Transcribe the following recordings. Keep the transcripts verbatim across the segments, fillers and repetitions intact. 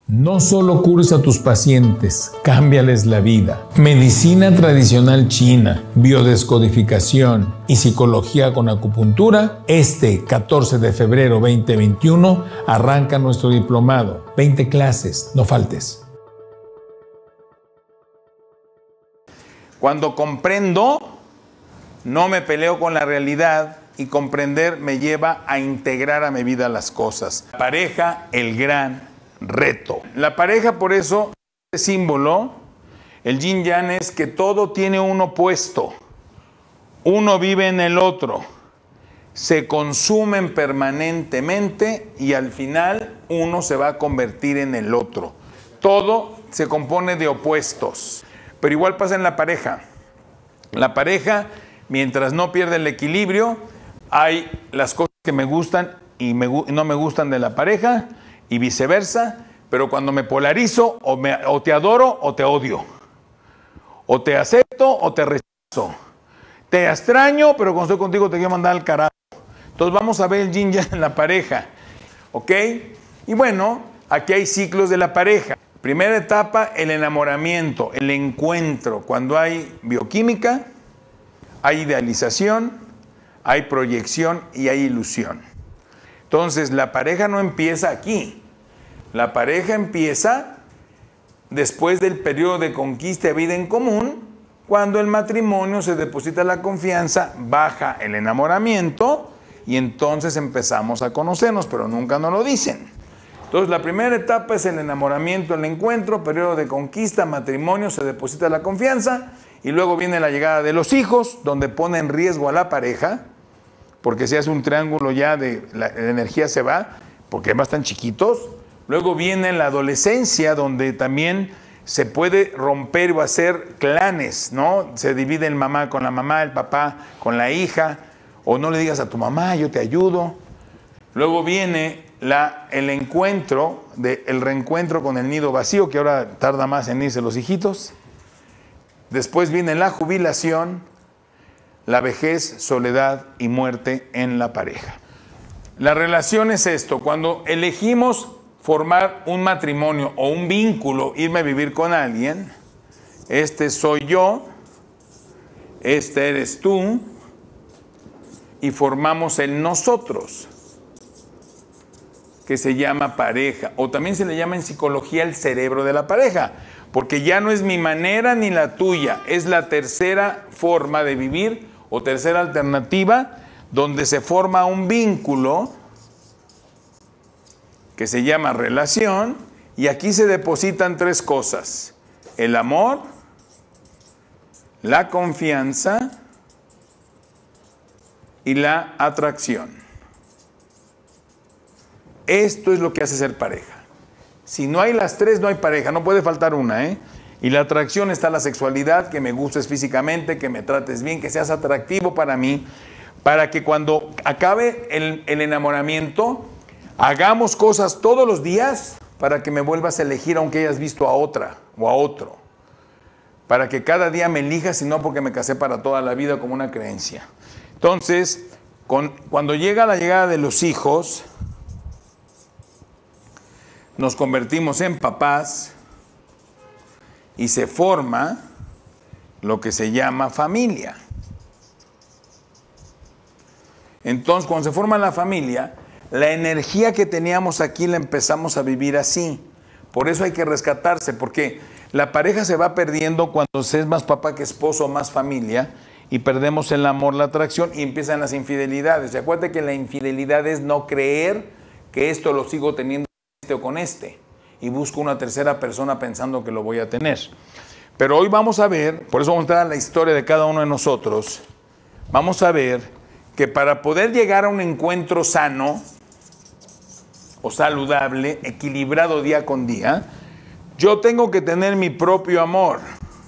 No solo cures a tus pacientes, cámbiales la vida. Medicina tradicional china, biodescodificación y psicología con acupuntura. Este catorce de febrero veinte veintiuno arranca nuestro diplomado. veinte clases, no faltes. Cuando comprendo, no me peleo con la realidad y comprender me lleva a integrar a mi vida las cosas. La pareja, el gran reto. La pareja, por eso, este símbolo, el yin yang, es que todo tiene un opuesto. Uno vive en el otro. Se consumen permanentemente y al final uno se va a convertir en el otro. Todo se compone de opuestos. Pero igual pasa en la pareja. La pareja, mientras no pierde el equilibrio, hay las cosas que me gustan y me, no me gustan de la pareja, y viceversa, pero cuando me polarizo, o, me, o te adoro o te odio. O te acepto o te rechazo. Te extraño, pero cuando estoy contigo te quiero mandar al carajo. Entonces vamos a ver el yin yang en la pareja. ¿Ok? Y bueno, aquí hay ciclos de la pareja. Primera etapa, el enamoramiento, el encuentro. Cuando hay bioquímica, hay idealización, hay proyección y hay ilusión. Entonces, la pareja no empieza aquí. La pareja empieza después del periodo de conquista de vida en común, cuando el matrimonio se deposita la confianza, baja el enamoramiento y entonces empezamos a conocernos, pero nunca nos lo dicen. Entonces, la primera etapa es el enamoramiento, el encuentro, periodo de conquista, matrimonio, se deposita la confianza y luego viene la llegada de los hijos, donde pone en riesgo a la pareja, porque si hace un triángulo ya de la, la energía se va, porque además están chiquitos. Luego viene la adolescencia, donde también se puede romper o hacer clanes, ¿no? Se divide el mamá con la mamá, el papá con la hija, o no le digas a tu mamá, yo te ayudo. Luego viene la, el encuentro, de, el reencuentro con el nido vacío, que ahora tarda más en irse los hijitos. Después viene la jubilación, la vejez, soledad y muerte en la pareja. La relación es esto: cuando elegimos formar un matrimonio o un vínculo, irme a vivir con alguien, este soy yo, este eres tú, y formamos el nosotros, que se llama pareja, o también se le llama en psicología el cerebro de la pareja, porque ya no es mi manera ni la tuya, es la tercera forma de vivir o tercera alternativa, donde se forma un vínculo que se llama relación, y aquí se depositan tres cosas: el amor, la confianza y la atracción. Esto es lo que hace ser pareja. Si no hay las tres, no hay pareja, no puede faltar una, ¿eh? Y la atracción está la sexualidad, que me gustes físicamente, que me trates bien, que seas atractivo para mí, para que cuando acabe el, el enamoramiento, hagamos cosas todos los días para que me vuelvas a elegir aunque hayas visto a otra o a otro. Para que cada día me elijas y no porque me casé para toda la vida como una creencia. Entonces, con, cuando llega la llegada de los hijos, nos convertimos en papás y se forma lo que se llama familia. Entonces, cuando se forma la familia, la energía que teníamos aquí la empezamos a vivir así. Por eso hay que rescatarse, porque la pareja se va perdiendo cuando se es más papá que esposo, más familia, y perdemos el amor, la atracción, y empiezan las infidelidades. Y acuérdate que la infidelidad es no creer que esto lo sigo teniendo con este o con este, y busco una tercera persona pensando que lo voy a tener. Pero hoy vamos a ver, por eso vamos a entrar a la historia de cada uno de nosotros, vamos a ver que para poder llegar a un encuentro sano o saludable, equilibrado día con día, yo tengo que tener mi propio amor.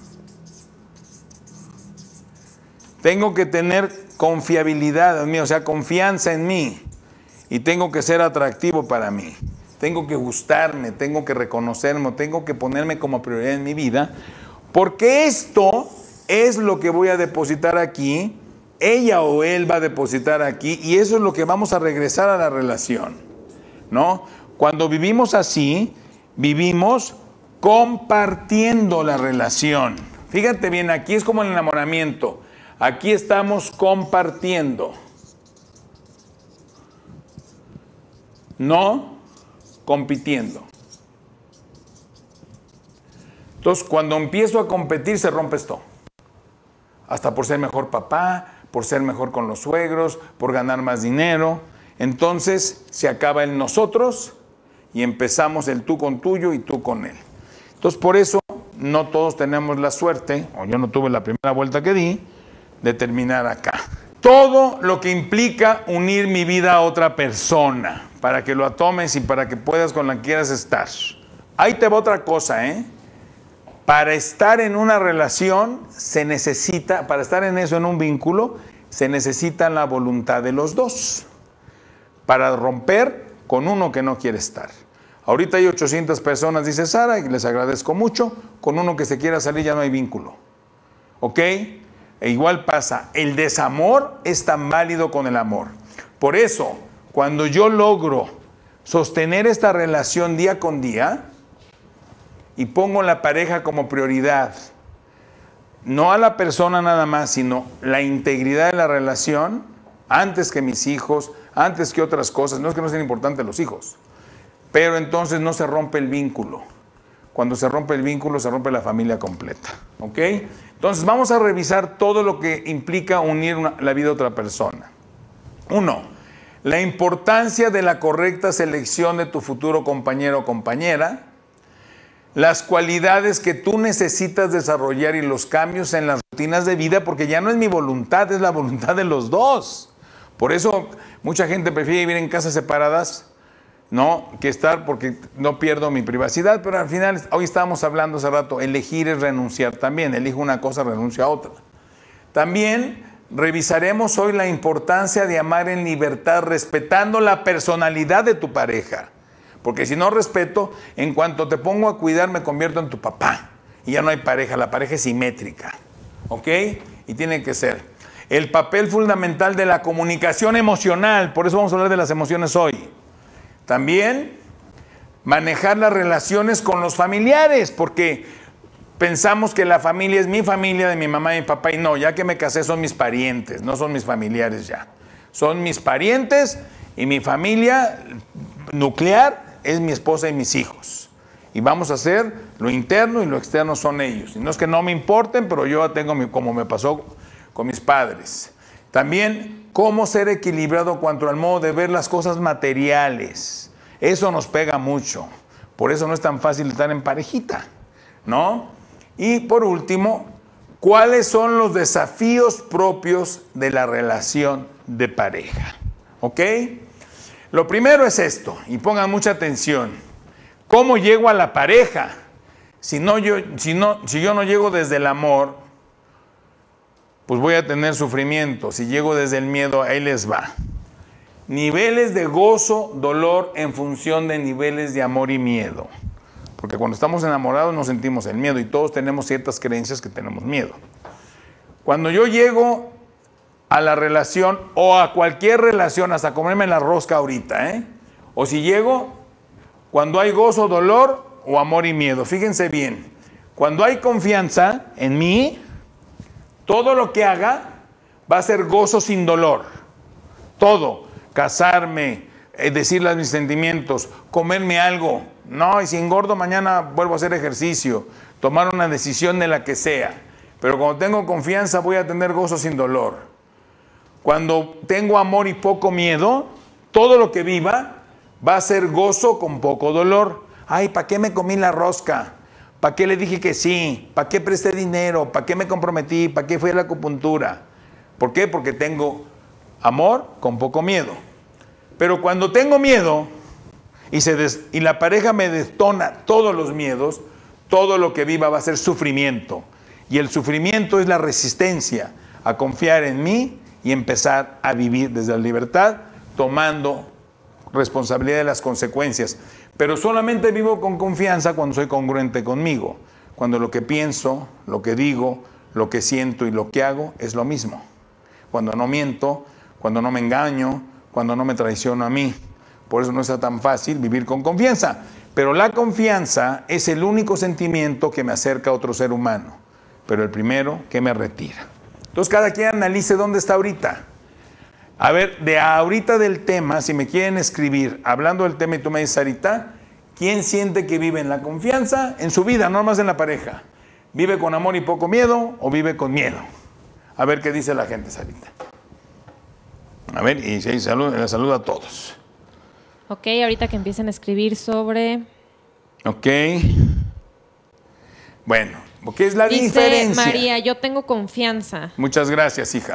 Tengo que tener confiabilidad en mí, o sea, confianza en mí. Y tengo que ser atractivo para mí. Tengo que gustarme, tengo que reconocerme, tengo que ponerme como prioridad en mi vida. Porque esto es lo que voy a depositar aquí, ella o él va a depositar aquí, y eso es lo que vamos a regresar a la relación, ¿no? Cuando vivimos así, vivimos compartiendo la relación. Fíjate bien, aquí es como el enamoramiento. Aquí estamos compartiendo, no compitiendo. Entonces, cuando empiezo a competir, se rompe esto. Hasta por ser mejor papá, por ser mejor con los suegros, por ganar más dinero. Entonces, se acaba el nosotros y empezamos el tú con tuyo y tú con él. Entonces, por eso, no todos tenemos la suerte, o yo no tuve la primera vuelta que di, de terminar acá. Todo lo que implica unir mi vida a otra persona, para que lo tomes y para que puedas con la que quieras estar. Ahí te va otra cosa, ¿eh? Para estar en una relación se necesita, para estar en eso, en un vínculo, se necesita la voluntad de los dos. Para romper con uno que no quiere estar. Ahorita hay ochocientas personas, dice Sara, y les agradezco mucho. Con uno que se quiera salir ya no hay vínculo. ¿Ok? E igual pasa, el desamor es tan válido con el amor. Por eso, cuando yo logro sostener esta relación día con día, y pongo la pareja como prioridad, no a la persona nada más, sino la integridad de la relación, antes que mis hijos, antes que otras cosas. No es que no sean importantes los hijos, pero entonces no se rompe el vínculo. Cuando se rompe el vínculo, se rompe la familia completa. ¿Ok? Entonces vamos a revisar todo lo que implica unir una, la vida a otra persona. Uno, la importancia de la correcta selección de tu futuro compañero o compañera. Las cualidades que tú necesitas desarrollar y los cambios en las rutinas de vida, porque ya no es mi voluntad, es la voluntad de los dos. Por eso mucha gente prefiere vivir en casas separadas, ¿no?, que estar, porque no pierdo mi privacidad, pero al final, hoy estábamos hablando hace rato, elegir es renunciar también. Elijo una cosa, renuncio a otra. También revisaremos hoy la importancia de amar en libertad, respetando la personalidad de tu pareja. Porque si no respeto, en cuanto te pongo a cuidar, me convierto en tu papá. Y ya no hay pareja, la pareja es simétrica. ¿Ok? Y tiene que ser. El papel fundamental de la comunicación emocional, por eso vamos a hablar de las emociones hoy. También, manejar las relaciones con los familiares, porque pensamos que la familia es mi familia, de mi mamá y mi papá, y no, ya que me casé son mis parientes, no son mis familiares ya. Son mis parientes y mi familia nuclear es mi esposa y mis hijos. Y vamos a hacer lo interno y lo externo son ellos. Y no es que no me importen, pero yo tengo mi, como me pasó con mis padres. También, cómo ser equilibrado cuanto al modo de ver las cosas materiales. Eso nos pega mucho. Por eso no es tan fácil estar en parejita, ¿no? Y por último, ¿cuáles son los desafíos propios de la relación de pareja? ¿Ok? Lo primero es esto, y pongan mucha atención. ¿Cómo llego a la pareja? Si, no, yo, si, no, si yo no llego desde el amor, pues voy a tener sufrimiento. Si llego desde el miedo, ahí les va. Niveles de gozo, dolor en función de niveles de amor y miedo. Porque cuando estamos enamorados no sentimos el miedo y todos tenemos ciertas creencias que tenemos miedo. Cuando yo llego a la relación o a cualquier relación, hasta comerme la rosca ahorita, ¿eh? O si llego, cuando hay gozo, dolor o amor y miedo. Fíjense bien, cuando hay confianza en mí, todo lo que haga va a ser gozo sin dolor. Todo, casarme, eh, decirles mis sentimientos, comerme algo. No, y si engordo mañana vuelvo a hacer ejercicio, tomar una decisión de la que sea. Pero cuando tengo confianza voy a tener gozo sin dolor. Cuando tengo amor y poco miedo, todo lo que viva va a ser gozo con poco dolor. Ay, ¿para qué me comí la rosca? ¿Para qué le dije que sí? ¿Para qué presté dinero? ¿Para qué me comprometí? ¿Para qué fui a la acupuntura? ¿Por qué? Porque tengo amor con poco miedo. Pero cuando tengo miedo y, se des, y la pareja me detona todos los miedos, todo lo que viva va a ser sufrimiento. Y el sufrimiento es la resistencia a confiar en mí y empezar a vivir desde la libertad, tomando responsabilidad de las consecuencias. Pero solamente vivo con confianza cuando soy congruente conmigo, cuando lo que pienso, lo que digo, lo que siento y lo que hago es lo mismo. Cuando no miento, cuando no me engaño, cuando no me traiciono a mí. Por eso no está tan fácil vivir con confianza. Pero la confianza es el único sentimiento que me acerca a otro ser humano, pero el primero que me retira. Entonces cada quien analice dónde está ahorita. A ver, de ahorita del tema, si me quieren escribir, hablando del tema y tú me dices, Sarita, ¿quién siente que vive en la confianza? En su vida, no más en la pareja. ¿Vive con amor y poco miedo o vive con miedo? A ver qué dice la gente, Sarita. A ver, y sí, salud, la saludo a todos. Ok, ahorita que empiecen a escribir sobre... Ok. Bueno, ¿qué es la Dice diferencia? María, yo tengo confianza. Muchas gracias, hija.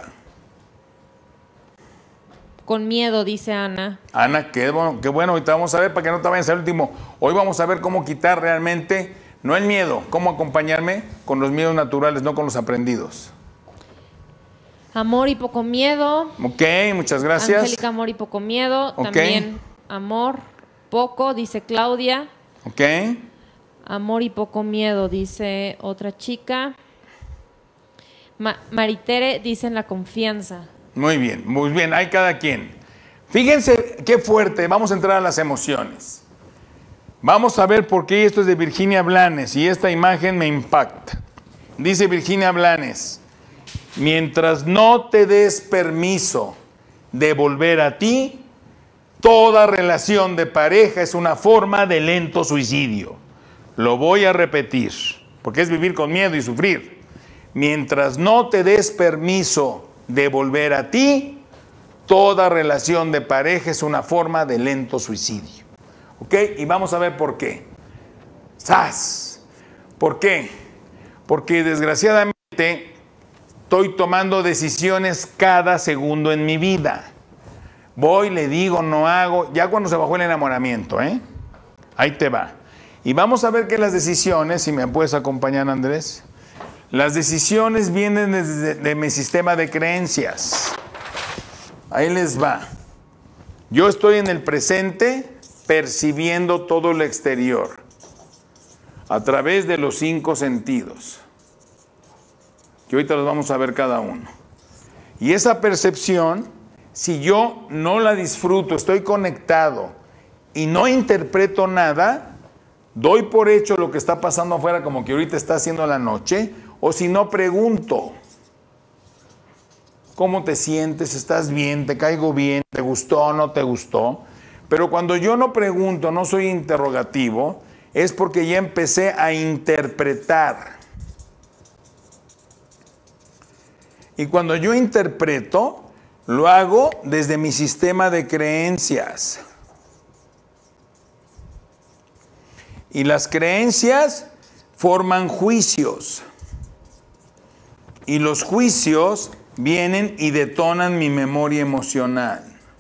Con miedo, dice Ana. Ana, qué bueno, qué bueno. Ahorita vamos a ver, para que no te vayas al último. Hoy vamos a ver cómo quitar realmente, no el miedo, cómo acompañarme con los miedos naturales, no con los aprendidos. Amor y poco miedo. Ok, muchas gracias. Angélica, amor y poco miedo. Ok. También amor, poco, dice Claudia. Ok. Amor y poco miedo, dice otra chica. Ma Maritere dice en la confianza. Muy bien, muy bien, hay cada quien. Fíjense qué fuerte, vamos a entrar a las emociones. Vamos a ver por qué esto es de Virginia Blanes y esta imagen me impacta. Dice Virginia Blanes, mientras no te des permiso de volver a ti, toda relación de pareja es una forma de lento suicidio. Lo voy a repetir, porque es vivir con miedo y sufrir. Mientras no te des permiso de volver a ti, toda relación de pareja es una forma de lento suicidio. ¿Ok? Y vamos a ver por qué. ¡Sas! ¿Por qué? Porque desgraciadamente estoy tomando decisiones cada segundo en mi vida. Voy, le digo, no hago, ya cuando se bajó el enamoramiento, ¿eh? Ahí te va. Y vamos a ver que las decisiones, si me puedes acompañar, Andrés, las decisiones vienen desde de mi sistema de creencias. Ahí les va. Yo estoy en el presente percibiendo todo lo exterior a través de los cinco sentidos, que ahorita los vamos a ver cada uno. Y esa percepción, si yo no la disfruto, estoy conectado y no interpreto nada, doy por hecho lo que está pasando afuera como que ahorita está haciendo la noche, o si no pregunto, ¿cómo te sientes? ¿Estás bien? ¿Te caigo bien? ¿Te gustó o no te gustó? Pero cuando yo no pregunto, no soy interrogativo, es porque ya empecé a interpretar. Y cuando yo interpreto, lo hago desde mi sistema de creencias. Y las creencias forman juicios. Y los juicios vienen y detonan mi memoria emocional.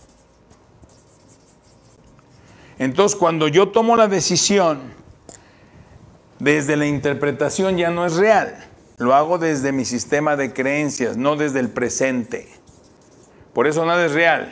Entonces, cuando yo tomo la decisión, desde la interpretación ya no es real. Lo hago desde mi sistema de creencias, no desde el presente. Por eso nada es real.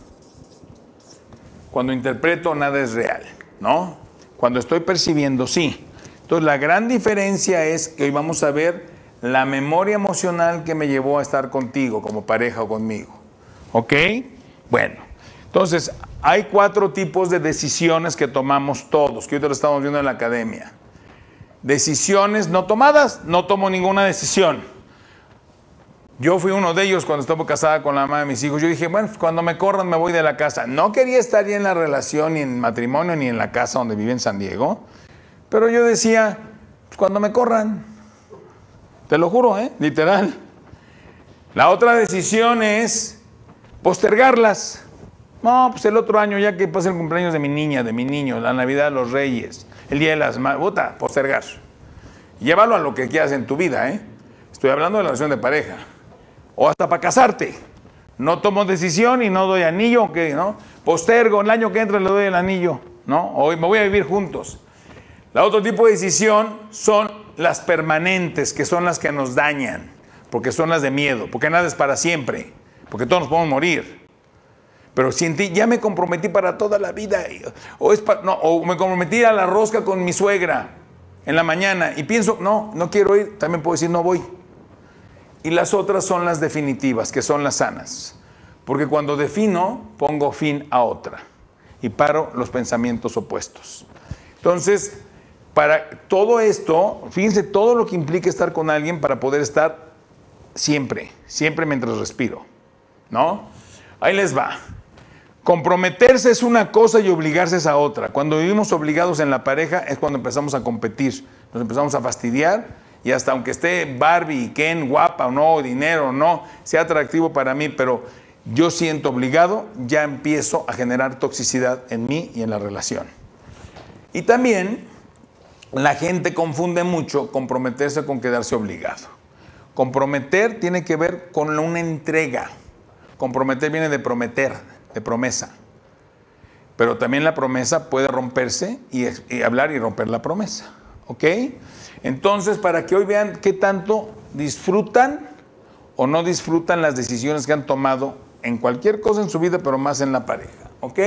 Cuando interpreto, nada es real, ¿no? Cuando estoy percibiendo, sí. Entonces, la gran diferencia es que hoy vamos a ver la memoria emocional que me llevó a estar contigo como pareja o conmigo. ¿Ok? Bueno, entonces, hay cuatro tipos de decisiones que tomamos todos, que hoy te lo estamos viendo en la academia. Decisiones no tomadas, no tomo ninguna decisión. Yo fui uno de ellos cuando estuve casada con la mamá de mis hijos. Yo dije, bueno, cuando me corran me voy de la casa. No quería estar ya en la relación, ni en matrimonio, ni en la casa donde viví en San Diego. Pero yo decía, pues cuando me corran. Te lo juro, ¿eh? Literal. La otra decisión es postergarlas. No, pues el otro año, ya que pase el cumpleaños de mi niña, de mi niño, la Navidad de los Reyes, el Día de las Madres, puta, postergar. Llévalo a lo que quieras en tu vida, ¿eh? Estoy hablando de la relación de pareja. O hasta para casarte. No tomo decisión y no doy anillo, ¿qué, no? Postergo, el año que entra le doy el anillo, ¿no? Hoy me voy a vivir juntos. La otro tipo de decisión son las permanentes, que son las que nos dañan, porque son las de miedo, porque nada es para siempre, porque todos nos podemos morir. Pero si en ti ya me comprometí para toda la vida, o, es pa, no, o me comprometí a la rosca con mi suegra en la mañana y pienso, no, no quiero ir, también puedo decir no voy. Y las otras son las definitivas, que son las sanas. Porque cuando defino, pongo fin a otra y paro los pensamientos opuestos. Entonces, para todo esto, fíjense todo lo que implica estar con alguien para poder estar siempre, siempre mientras respiro, ¿no? Ahí les va. Comprometerse es una cosa y obligarse es a otra. Cuando vivimos obligados en la pareja es cuando empezamos a competir, nos empezamos a fastidiar y hasta aunque esté Barbie, Ken, guapa o no, dinero o no, sea atractivo para mí, pero yo siento obligado, ya empiezo a generar toxicidad en mí y en la relación. Y también la gente confunde mucho comprometerse con quedarse obligado. Comprometer tiene que ver con una entrega. Comprometer viene de prometer, de promesa. Pero también la promesa puede romperse y, y hablar y romper la promesa. ¿Ok? Entonces, para que hoy vean qué tanto disfrutan o no disfrutan las decisiones que han tomado en cualquier cosa en su vida, pero más en la pareja. ¿Ok?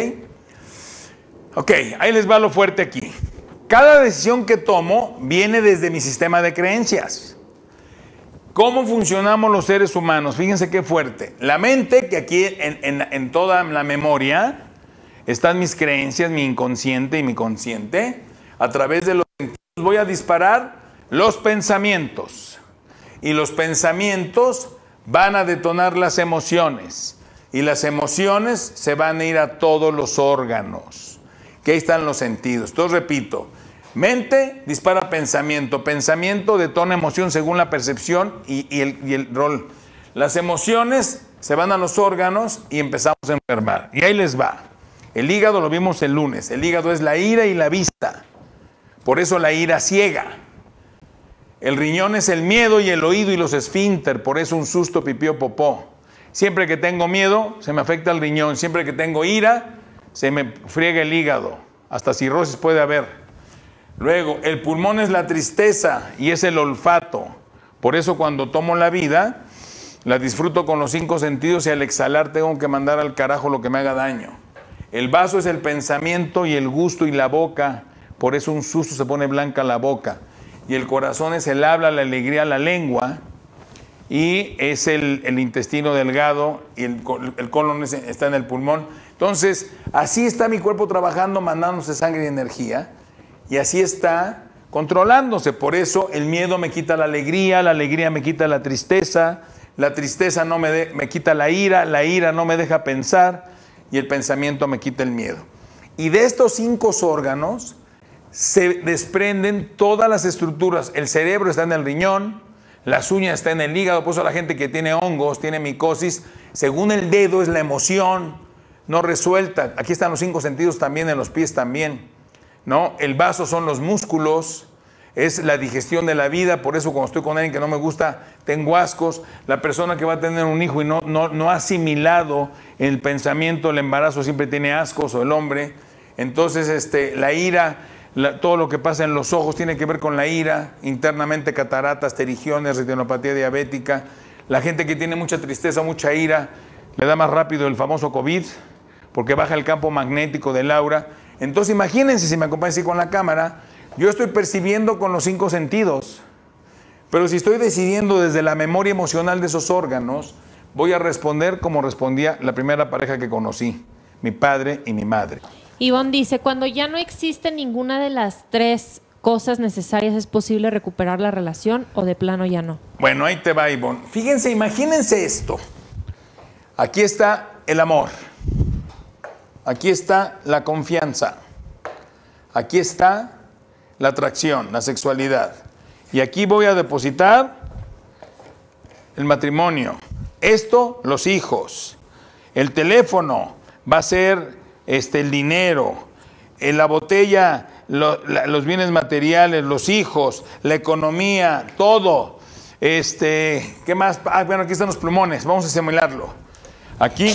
Ok, ahí les va lo fuerte aquí. Cada decisión que tomo viene desde mi sistema de creencias. ¿Cómo funcionamos los seres humanos? Fíjense qué fuerte. La mente, que aquí en, en, en toda la memoria están mis creencias, mi inconsciente y mi consciente. A través de los sentidos voy a disparar los pensamientos. Y los pensamientos van a detonar las emociones. Y las emociones se van a ir a todos los órganos. Que ahí están los sentidos. Entonces repito. Mente dispara pensamiento, pensamiento detona emoción según la percepción y, y, el, y el rol. Las emociones se van a los órganos y empezamos a enfermar. Y ahí les va. El hígado lo vimos el lunes. El hígado es la ira y la vista. Por eso la ira ciega. El riñón es el miedo y el oído y los esfínter. Por eso un susto, pipí o popó. Siempre que tengo miedo se me afecta el riñón. Siempre que tengo ira se me friega el hígado. Hasta cirrosis puede haber. Luego, el pulmón es la tristeza y es el olfato. Por eso cuando tomo la vida, la disfruto con los cinco sentidos y al exhalar tengo que mandar al carajo lo que me haga daño. El vaso es el pensamiento y el gusto y la boca. Por eso un susto se pone blanca la boca. Y el corazón es el habla, la alegría, la lengua. Y es el, el intestino delgado y el, el colon es, está en el pulmón. Entonces, así está mi cuerpo trabajando, mandándose sangre y energía. Y así está controlándose. Por eso el miedo me quita la alegría, la alegría me quita la tristeza, la tristeza no me, de, me quita la ira, la ira no me deja pensar y el pensamiento me quita el miedo. Y de estos cinco órganos se desprenden todas las estructuras. El cerebro está en el riñón, las uñas están en el hígado. Por eso la gente que tiene hongos, tiene micosis, según el dedo es la emoción no resuelta. Aquí están los cinco sentidos también, en los pies también. ¿No? El vaso son los músculos, es la digestión de la vida. Por eso cuando estoy con alguien que no me gusta, tengo ascos. La persona que va a tener un hijo y no, no, no ha asimilado el pensamiento, el embarazo, siempre tiene ascos, o el hombre. Entonces este, la ira, la, todo lo que pasa en los ojos tiene que ver con la ira, internamente cataratas, pterigiones, retinopatía diabética. La gente que tiene mucha tristeza, mucha ira, le da más rápido el famoso COVID, porque baja el campo magnético del aura. Entonces imagínense, si me acompañan así con la cámara, yo estoy percibiendo con los cinco sentidos, pero si estoy decidiendo desde la memoria emocional de esos órganos, voy a responder como respondía la primera pareja que conocí, mi padre y mi madre. Ivonne dice, cuando ya no existe ninguna de las tres cosas necesarias, ¿es posible recuperar la relación o de plano ya no? Bueno, ahí te va, Ivonne. Fíjense, imagínense esto. Aquí está el amor. Aquí está la confianza. Aquí está la atracción, la sexualidad. Y aquí voy a depositar el matrimonio. Esto, los hijos. El teléfono va a ser este, el dinero. En la botella, lo, la, los bienes materiales, los hijos, la economía, todo. Este, ¿qué más? Ah, bueno, aquí están los plumones. Vamos a simularlo. Aquí...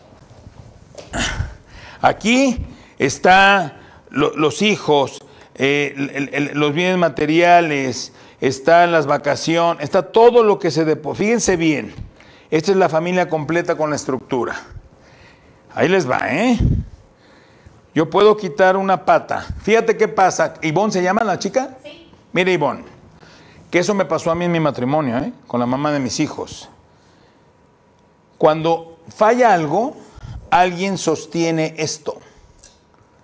Aquí están lo, los hijos, eh, el, el, los bienes materiales, están las vacaciones, está todo lo que se deposita. Fíjense bien, esta es la familia completa con la estructura. Ahí les va, ¿eh? Yo puedo quitar una pata. Fíjate qué pasa. ¿Ivonne se llama la chica? Sí. Mire, Ivonne, que eso me pasó a mí en mi matrimonio, ¿eh? Con la mamá de mis hijos. Cuando falla algo, alguien sostiene esto.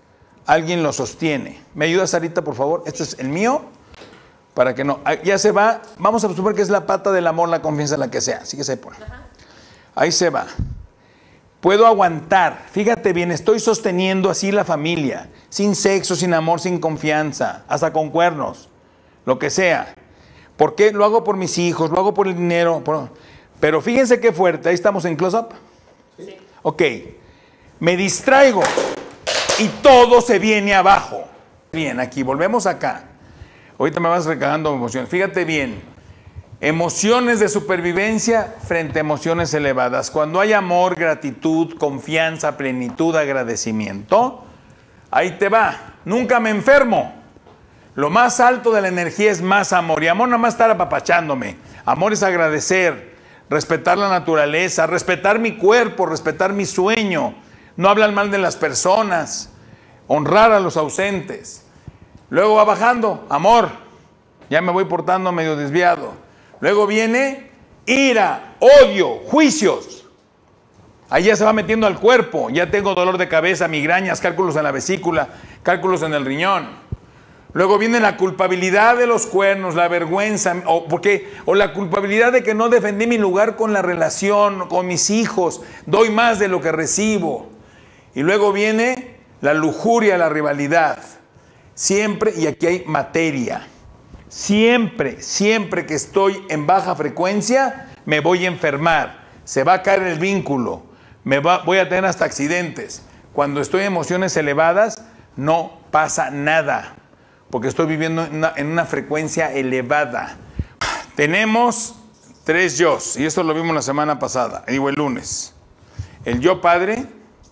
alguien lo sostiene. ¿Me ayuda, Sarita, por favor? Este es el mío, para que no... Ya se va, vamos a suponer que es la pata del amor, la confianza, la que sea. Así que se pone. Ahí se va. Puedo aguantar. Fíjate bien, estoy sosteniendo así la familia. Sin sexo, sin amor, sin confianza. Hasta con cuernos. Lo que sea. ¿Por qué? Lo hago por mis hijos, lo hago por el dinero. Por... Pero fíjense qué fuerte. Ahí estamos en close-up. Sí. Ok. Me distraigo y todo se viene abajo. Bien, aquí, volvemos acá. Ahorita me vas recagando emociones. Fíjate bien. Emociones de supervivencia frente a emociones elevadas. Cuando hay amor, gratitud, confianza, plenitud, agradecimiento, ahí te va. Nunca me enfermo. Lo más alto de la energía es más amor. Y amor no más estar apapachándome. Amor es agradecer, respetar la naturaleza, respetar mi cuerpo, respetar mi sueño. No hablar mal de las personas. Honrar a los ausentes. Luego va bajando. Amor. Ya me voy portando medio desviado. Luego viene ira, odio, juicios. Ahí ya se va metiendo al cuerpo. Ya tengo dolor de cabeza, migrañas, cálculos en la vesícula, cálculos en el riñón. Luego viene la culpabilidad de los cuernos, la vergüenza, o, porque, o la culpabilidad de que no defendí mi lugar con la relación, con mis hijos. Doy más de lo que recibo. Y luego viene la lujuria, la rivalidad. Siempre, y aquí hay materia. Siempre, siempre que estoy en baja frecuencia, me voy a enfermar. Se va a caer el vínculo. Me va, voy a tener hasta accidentes. Cuando estoy en emociones elevadas, no pasa nada. Porque estoy viviendo en una, en una frecuencia elevada. Tenemos tres yos. Y esto lo vimos la semana pasada. Digo, el lunes. El yo padre,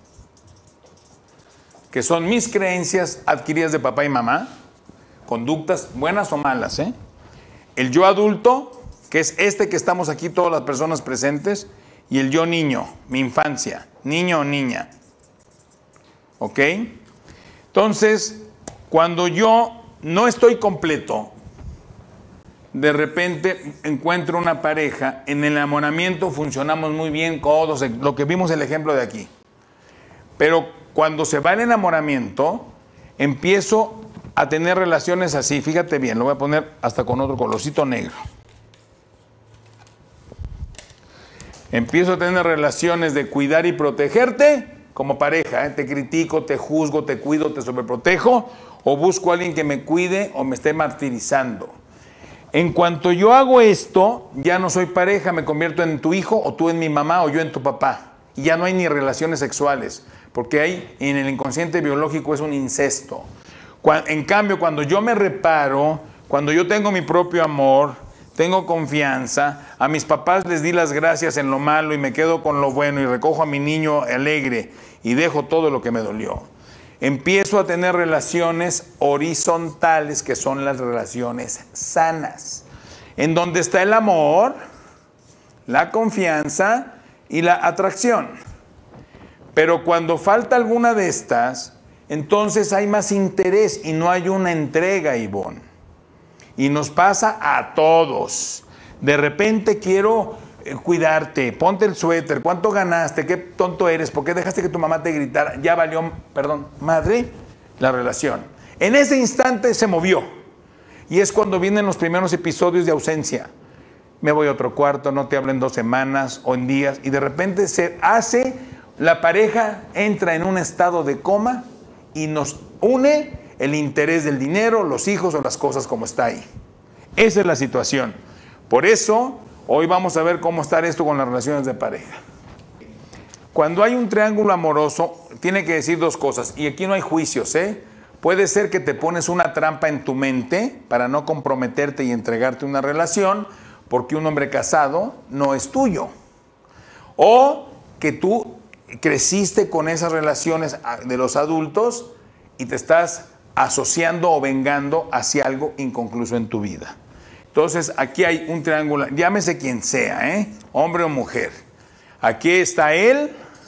que son mis creencias adquiridas de papá y mamá. Conductas buenas o malas, ¿eh? El yo adulto, que es este que estamos aquí todas las personas presentes, y el yo niño, mi infancia, niño o niña. ¿Ok? Entonces, cuando yo no estoy completo, de repente encuentro una pareja, en el enamoramiento funcionamos muy bien, codos, lo que vimos el ejemplo de aquí. Pero cuando se va el enamoramiento, empiezo a tener relaciones así, fíjate bien, lo voy a poner hasta con otro colorcito negro. Empiezo a tener relaciones de cuidar y protegerte como pareja, ¿eh? Te critico, te juzgo, te cuido, te sobreprotejo, o busco a alguien que me cuide o me esté martirizando. En cuanto yo hago esto, ya no soy pareja, me convierto en tu hijo, o tú en mi mamá, o yo en tu papá. Y ya no hay ni relaciones sexuales, porque ahí en el inconsciente biológico es un incesto. En cambio, cuando yo me reparo, cuando yo tengo mi propio amor, tengo confianza, a mis papás les di las gracias en lo malo y me quedo con lo bueno y recojo a mi niño alegre y dejo todo lo que me dolió. Empiezo a tener relaciones horizontales, que son las relaciones sanas, en donde está el amor, la confianza y la atracción. Pero cuando falta alguna de estas, entonces hay más interés y no hay una entrega, Ivonne. Y nos pasa a todos. De repente quiero eh, cuidarte, ponte el suéter, ¿cuánto ganaste? ¿Qué tonto eres? ¿Por qué dejaste que tu mamá te gritara? Ya valió, perdón, madre, la relación. En ese instante se movió. Y es cuando vienen los primeros episodios de ausencia. Me voy a otro cuarto, no te hablo en dos semanas o en días. Y de repente se hace, la pareja entra en un estado de coma y nos une el interés del dinero, los hijos o las cosas como está ahí. Esa es la situación. Por eso, hoy vamos a ver cómo está esto con las relaciones de pareja. Cuando hay un triángulo amoroso, tiene que decir dos cosas. Y aquí no hay juicios, ¿eh? Puede ser que te pones una trampa en tu mente para no comprometerte y entregarte una relación, porque un hombre casado no es tuyo. O que tú creciste con esas relaciones de los adultos y te estás asociando o vengando hacia algo inconcluso en tu vida. Entonces, aquí hay un triángulo, llámese quien sea, ¿eh? Hombre o mujer. Aquí está él,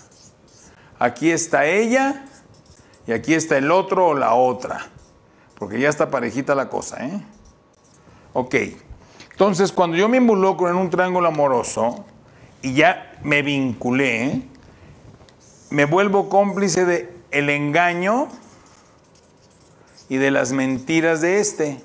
aquí está ella, y aquí está el otro o la otra. Porque ya está parejita la cosa, ¿eh? Ok. Entonces, cuando yo me involucro en un triángulo amoroso y ya me vinculé, me vuelvo cómplice del engaño, y de las mentiras de este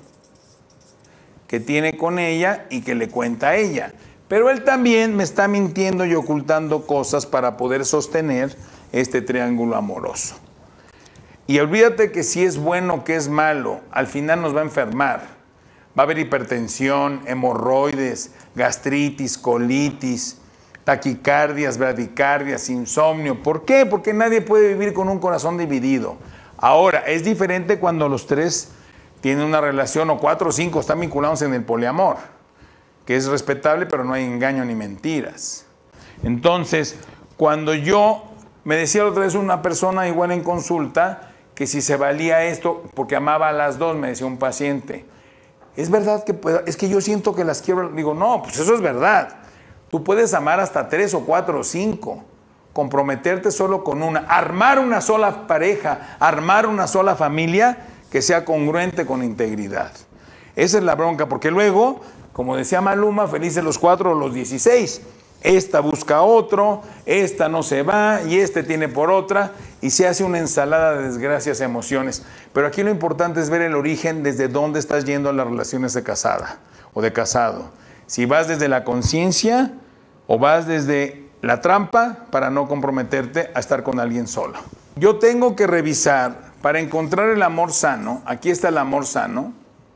que tiene con ella y que le cuenta a ella. Pero él también me está mintiendo y ocultando cosas para poder sostener este triángulo amoroso. Y olvídate que si es bueno o que es malo, al final nos va a enfermar. Va a haber hipertensión, hemorroides, gastritis, colitis, taquicardias, bradicardias, insomnio. ¿Por qué? Porque nadie puede vivir con un corazón dividido. Ahora, es diferente cuando los tres tienen una relación, o cuatro o cinco están vinculados en el poliamor, que es respetable, pero no hay engaño ni mentiras. Entonces, cuando yo, me decía la otra vez una persona igual en consulta, que si se valía esto, porque amaba a las dos, me decía un paciente, ¿es verdad que pueda? Es que yo siento que las quiero? Digo, no, pues eso es verdad. Tú puedes amar hasta tres o cuatro o cinco, comprometerte solo con una, armar una sola pareja, armar una sola familia que sea congruente con integridad. Esa es la bronca, porque luego, como decía Maluma, felices los cuatro o los dieciséis. Esta busca otro, esta no se va y este tiene por otra y se hace una ensalada de desgracias y emociones. Pero aquí lo importante es ver el origen desde dónde estás yendo a las relaciones de casada o de casado. Si vas desde la conciencia o vas desde la trampa para no comprometerte a estar con alguien solo. Yo tengo que revisar para encontrar el amor sano. Aquí está el amor sano.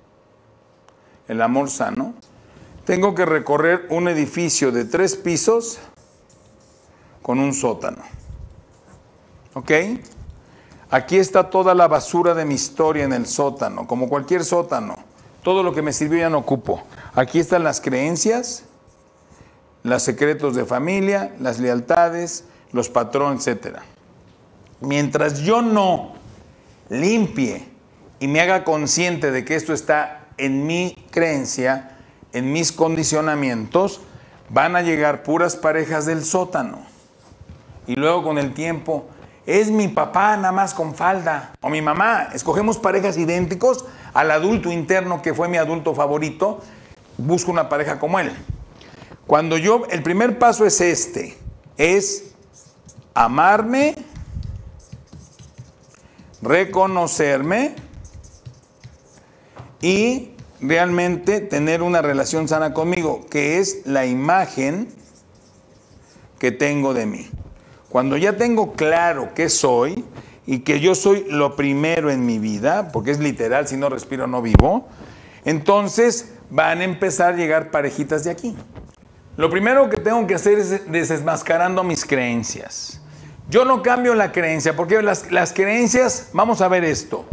El amor sano. Tengo que recorrer un edificio de tres pisos con un sótano. ¿Ok? Aquí está toda la basura de mi historia en el sótano, como cualquier sótano. Todo lo que me sirvió ya no ocupo. Aquí están las creencias, los secretos de familia, las lealtades, los patrones, etcétera. Mientras yo no limpie y me haga consciente de que esto está en mi creencia, en mis condicionamientos, van a llegar puras parejas del sótano. Y luego con el tiempo, es mi papá nada más con falda, o mi mamá. Escogemos parejas idénticos al adulto interno que fue mi adulto favorito. Busco una pareja como él. Cuando yo, el primer paso es este, es amarme, reconocerme y realmente tener una relación sana conmigo, que es la imagen que tengo de mí. Cuando ya tengo claro qué soy y que yo soy lo primero en mi vida, porque es literal, si no respiro no vivo, entonces van a empezar a llegar parejitas de aquí. Lo primero que tengo que hacer es desmascarando mis creencias. Yo no cambio la creencia, porque las, las creencias, vamos a ver esto.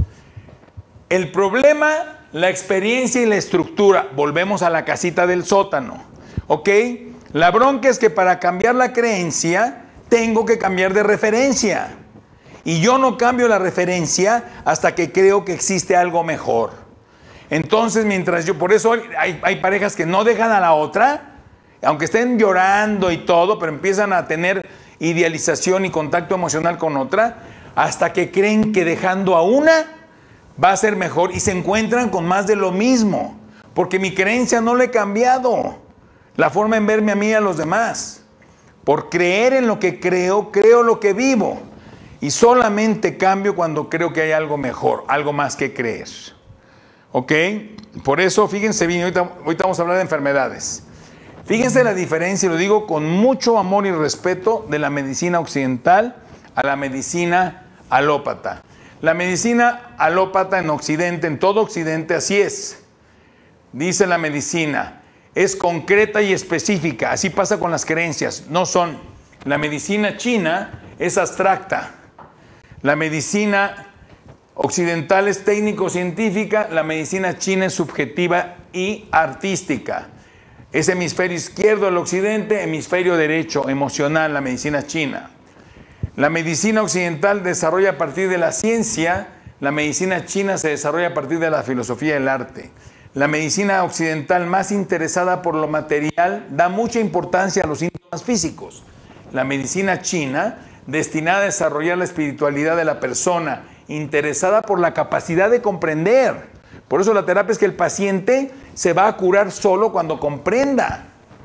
El problema, la experiencia y la estructura, volvemos a la casita del sótano, ¿ok? La bronca es que para cambiar la creencia, tengo que cambiar de referencia. Y yo no cambio la referencia hasta que creo que existe algo mejor. Entonces, mientras yo, por eso hay, hay parejas que no dejan a la otra, aunque estén llorando y todo, pero empiezan a tener idealización y contacto emocional con otra, hasta que creen que dejando a una va a ser mejor y se encuentran con más de lo mismo, porque mi creencia no le he cambiado, la forma en verme a mí y a los demás. Por creer en lo que creo, creo lo que vivo, y solamente cambio cuando creo que hay algo mejor, algo más que creer. ¿Ok? Por eso, fíjense bien, ahorita, ahorita vamos a hablar de enfermedades. Fíjense la diferencia, y lo digo con mucho amor y respeto, de la medicina occidental a la medicina alópata. La medicina alópata en Occidente, en todo Occidente, así es. Dice la medicina, es concreta y específica. Así pasa con las creencias, no son. La medicina china es abstracta. La medicina occidental es técnico-científica. La medicina china es subjetiva y artística. Es hemisferio izquierdo el occidente, hemisferio derecho emocional, la medicina china. La medicina occidental desarrolla a partir de la ciencia, la medicina china se desarrolla a partir de la filosofía del arte. La medicina occidental, más interesada por lo material, da mucha importancia a los síntomas físicos. La medicina china, destinada a desarrollar la espiritualidad de la persona, interesada por la capacidad de comprender. Por eso la terapia es que el paciente se va a curar solo cuando comprenda.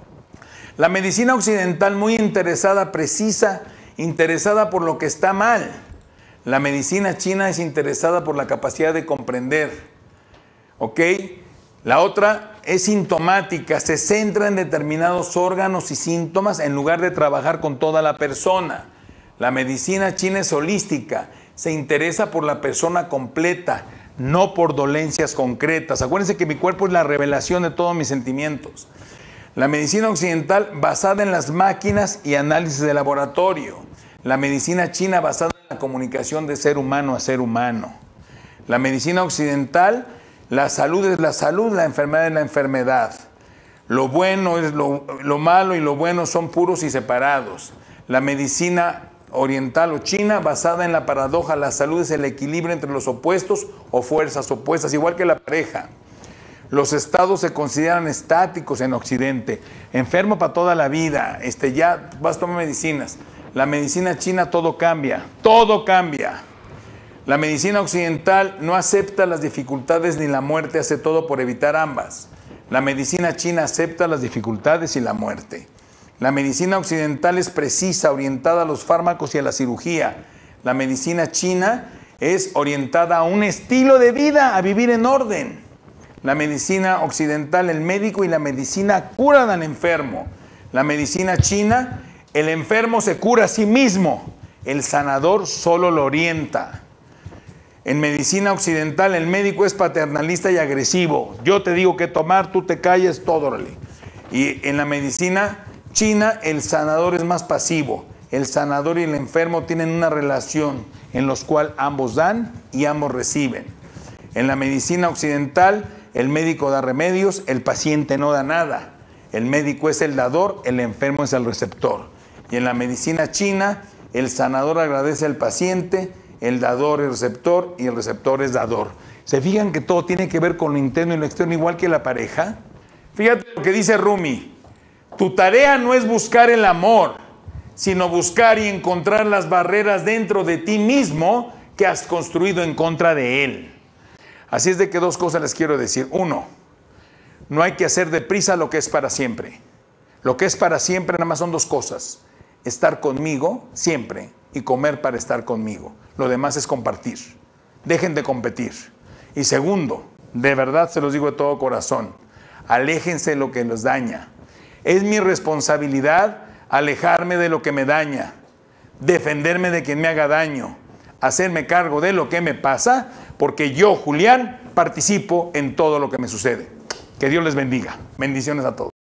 La medicina occidental, muy interesada, precisa, interesada por lo que está mal. La medicina china es interesada por la capacidad de comprender, ¿ok? La otra es sintomática, se centra en determinados órganos y síntomas en lugar de trabajar con toda la persona. La medicina china es holística, se interesa por la persona completa, no por dolencias concretas. Acuérdense que mi cuerpo es la revelación de todos mis sentimientos. La medicina occidental basada en las máquinas y análisis de laboratorio. La medicina china basada en la comunicación de ser humano a ser humano. La medicina occidental, la salud es la salud, la enfermedad es la enfermedad. Lo bueno es lo, lo malo y lo bueno son puros y separados. La medicina oriental o china basada en la paradoja, la salud es el equilibrio entre los opuestos o fuerzas opuestas, igual que la pareja. Los estados se consideran estáticos en Occidente, enfermo para toda la vida, este, ya vas a tomar medicinas. La medicina china todo cambia, todo cambia. La medicina occidental no acepta las dificultades ni la muerte, hace todo por evitar ambas. La medicina china acepta las dificultades y la muerte. La medicina occidental es precisa, orientada a los fármacos y a la cirugía. La medicina china es orientada a un estilo de vida, a vivir en orden. La medicina occidental, el médico y la medicina curan al enfermo. La medicina china, el enfermo se cura a sí mismo, el sanador solo lo orienta. En medicina occidental, el médico es paternalista y agresivo. Yo te digo qué tomar, tú te calles, todo. Órale. Y en la medicina china, el sanador es más pasivo. El sanador y el enfermo tienen una relación en la cual ambos dan y ambos reciben. En la medicina occidental, el médico da remedios, el paciente no da nada. El médico es el dador, el enfermo es el receptor. Y en la medicina china, el sanador agradece al paciente, el dador es receptor y el receptor es dador. ¿Se fijan que todo tiene que ver con lo interno y lo externo, igual que la pareja? Fíjate lo que dice Rumi. Tu tarea no es buscar el amor, sino buscar y encontrar las barreras dentro de ti mismo que has construido en contra de él. Así es de que dos cosas les quiero decir. Uno, no hay que hacer deprisa lo que es para siempre. Lo que es para siempre nada más son dos cosas. Estar conmigo siempre y comer para estar conmigo. Lo demás es compartir. Dejen de competir. Y segundo, de verdad se los digo de todo corazón, aléjense de lo que los daña. Es mi responsabilidad alejarme de lo que me daña, defenderme de quien me haga daño, hacerme cargo de lo que me pasa, porque yo, Julián, participo en todo lo que me sucede. Que Dios les bendiga. Bendiciones a todos.